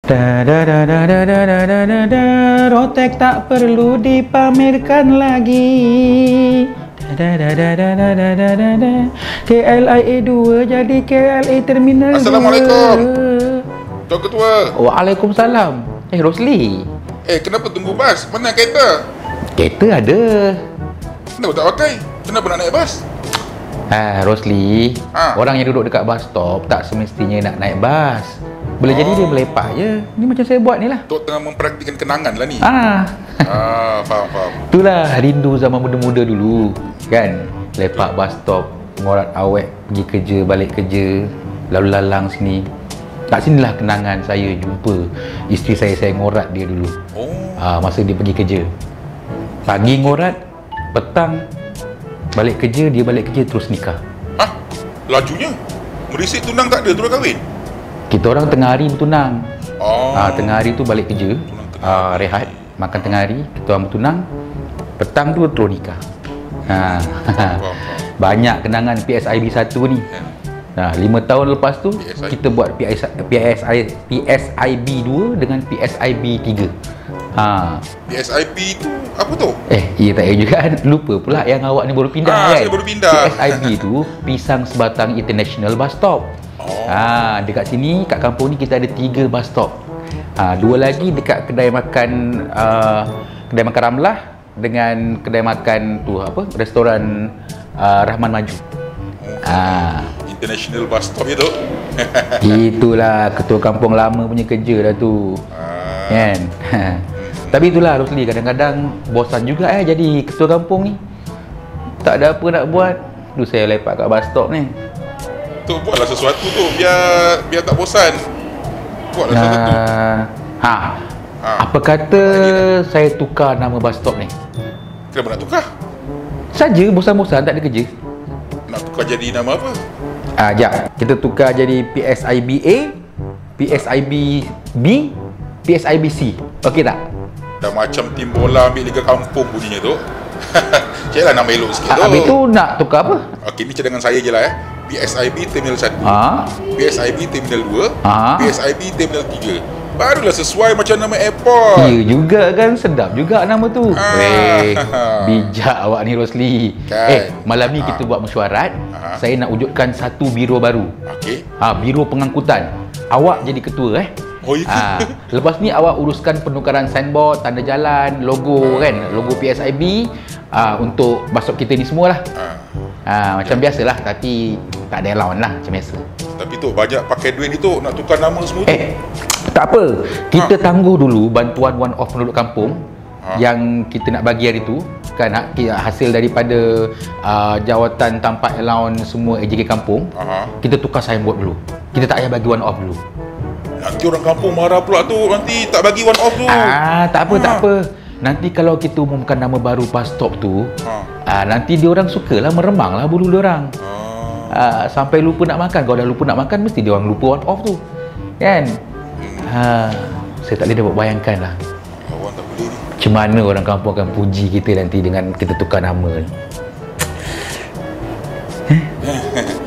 Da da da da da da da da da da. Rotek tak perlu dipamerkan lagi. Da da da da da da da da da. KLIA 2 jadi KLIA Terminal 2. Assalamualaikum, Tuan Ketua. Waalaikumsalam. Rosli. Kenapa tunggu bas? Mana kereta? Kereta ada. Kenapa tak pakai? Kenapa nak naik bas? Rosli, orang yang duduk dekat bus stop tak semestinya nak naik bas. Boleh jadi dia melepak je. Ni macam saya buat ni lah. Tok tengah mempraktikkan kenangan lah ni. Faham. Itulah rindu zaman muda-muda dulu. Kan? Lepak bus stop, ngorat awet pergi kerja, balik kerja, lalu lalang sini. Kat sinilah kenangan saya jumpa isteri saya ngorat dia dulu. Masa dia pergi kerja. Pagi ngorat, petang balik kerja, dia balik kerja terus nikah. Lajunya? Merisik tunang tak ada, tu dah kahwin? Kita orang tengah hari bertunang. Tengah hari tu balik kerja, rehat, makan tengah hari, kita orang bertunang. Petang tu terus nikah. Banyak kenangan PSIB 1 ni. 5 tahun lepas tu PSIB. Kita buat PSIB 2 dengan PSIB 3. PSIB tu apa tu? Ya tak juga. Lupa pula yang awak ni baru pindah kan? Saya baru pindah. PSIB tu Pisang Sebatang International Bus Stop. Dekat sini, kat kampung ni kita ada 3 bus stop. 2 lagi dekat kedai makan Ramlah dengan kedai makan tu apa? Restoran Rahman Maju. International bus stop itu. Itulah ketua kampung lama punya kerja dah tu. Kan? Tapi itulah Rosli, kadang-kadang bosan juga jadi ketua kampung ni. Tak ada apa nak buat. Tu saya lepak kat bus stop ni. Tu buatlah sesuatu tu biar tak bosan. Buatlah sesuatu. Apa kata saya tukar nama bus stop ni? Kenapa nak tukar? Saja bosan-bosan tak ada kerja. Nak tukar jadi nama apa? Jap, kita tukar jadi PSIB A, PSIB B, PSIB C. Okey tak? Dah macam tim bola ambil Liga Kampung bunyinya tu. Cik lah nama elok sikit tu. Habis tu nak tukar apa? Okey, ni cadangan saya je lah PSIB Terminal 1, PSIB Terminal 2, PSIB Terminal 3. Barulah sesuai macam nama airport. Ya juga kan, sedap juga nama tu. Bijak awak ni Rosli. Malam ni kita buat mesyuarat. Saya nak wujudkan satu biro baru. Biro pengangkutan. Awak jadi ketua Lepas ni awak uruskan penukaran signboard, tanda jalan, logo kan, logo PSIB untuk bus stop kita ni semualah. Macam biasalah, tapi tak ada allowance lah macam biasa. Tapi tu banyak pakai duit ni tu nak tukar nama semua tu. Tak apa. Kita tangguh dulu bantuan one off penduduk kampung yang kita nak bagi hari tu kan, hasil daripada jawatan tanpa allowance semua AJK kampung. Kita tukar signboard dulu. Kita tak payah bagi one off dulu. Nanti orang kampung marah pula tu, nanti tak bagi one off tu. Tak apa. Nanti kalau kita umumkan nama baru bus stop tu, nanti dia orang sukalah meremanglah bulu dia orang. Sampai lupa nak makan. Kalau dah lupa nak makan, mesti dia orang lupa one off tu. Kan? Saya tak boleh dapat bayangkan lah. Awak tak boleh ni. Macam mana orang kampung akan puji kita nanti dengan kita tukar nama ni.